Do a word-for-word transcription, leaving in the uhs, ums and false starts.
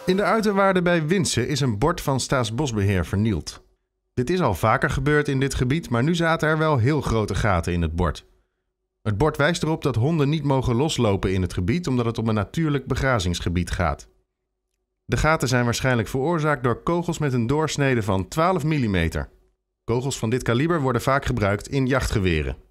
In de uiterwaarden bij Winssen is een bord van Staatsbosbeheer vernield. Dit is al vaker gebeurd in dit gebied, maar nu zaten er wel heel grote gaten in het bord. Het bord wijst erop dat honden niet mogen loslopen in het gebied omdat het om een natuurlijk begrazingsgebied gaat. De gaten zijn waarschijnlijk veroorzaakt door kogels met een doorsnede van twaalf millimeter. Kogels van dit kaliber worden vaak gebruikt in jachtgeweren.